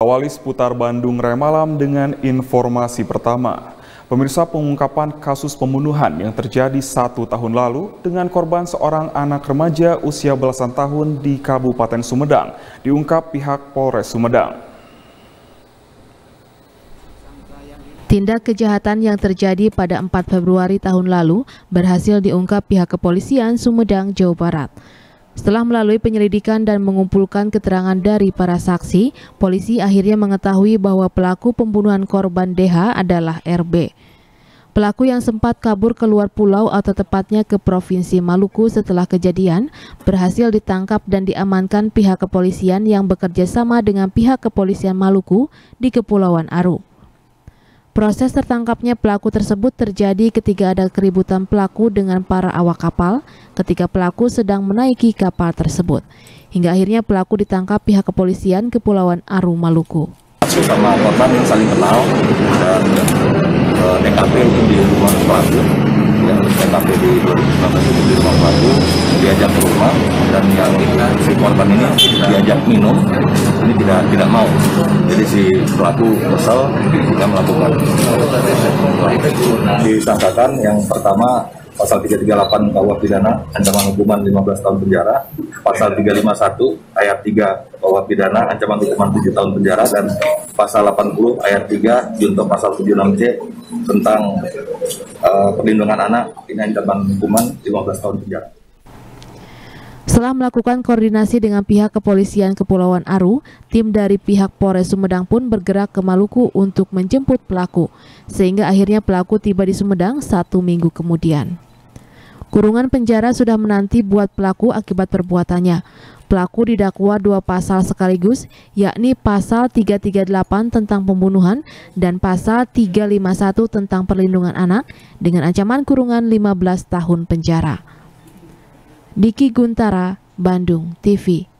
Awali seputar Bandung Remalam dengan informasi pertama. Pemirsa, pengungkapan kasus pembunuhan yang terjadi 1 tahun lalu dengan korban seorang anak remaja usia belasan tahun di Kabupaten Sumedang diungkap pihak Polres Sumedang. Tindak kejahatan yang terjadi pada 4 Februari tahun lalu berhasil diungkap pihak kepolisian Sumedang, Jawa Barat. Setelah melalui penyelidikan dan mengumpulkan keterangan dari para saksi, polisi akhirnya mengetahui bahwa pelaku pembunuhan korban DH adalah RB. Pelaku yang sempat kabur keluar pulau atau tepatnya ke Provinsi Maluku setelah kejadian, berhasil ditangkap dan diamankan pihak kepolisian yang bekerja sama dengan pihak kepolisian Maluku di Kepulauan Aru. Proses tertangkapnya pelaku tersebut terjadi ketika ada keributan pelaku dengan para awak kapal ketika pelaku sedang menaiki kapal tersebut. Hingga akhirnya pelaku ditangkap pihak kepolisian Kepulauan Aru, Maluku. Sama korban yang saling kenal dan TKP itu di rumah pelaku, ya, TKP di 2019 itu di rumah pelaku, diajak ke rumah dan yang si korban ini diajak minum, ini tidak mau. Jadi si pelaku kesal tidak melakukan. Disangkakan yang pertama pasal 338 KUH pidana ancaman hukuman 15 tahun penjara, pasal 351 ayat 3 KUH pidana ancaman hukuman 7 tahun penjara, dan pasal 80 ayat 3 junto pasal 76C tentang perlindungan anak ini ancaman hukuman 15 tahun penjara. Setelah melakukan koordinasi dengan pihak kepolisian Kepulauan Aru, tim dari pihak Polres Sumedang pun bergerak ke Maluku untuk menjemput pelaku, sehingga akhirnya pelaku tiba di Sumedang 1 minggu kemudian. Kurungan penjara sudah menanti buat pelaku akibat perbuatannya. Pelaku didakwa 2 pasal sekaligus, yakni pasal 338 tentang pembunuhan dan pasal 351 tentang perlindungan anak dengan ancaman kurungan 15 tahun penjara. Diki Guntara, Bandung TV.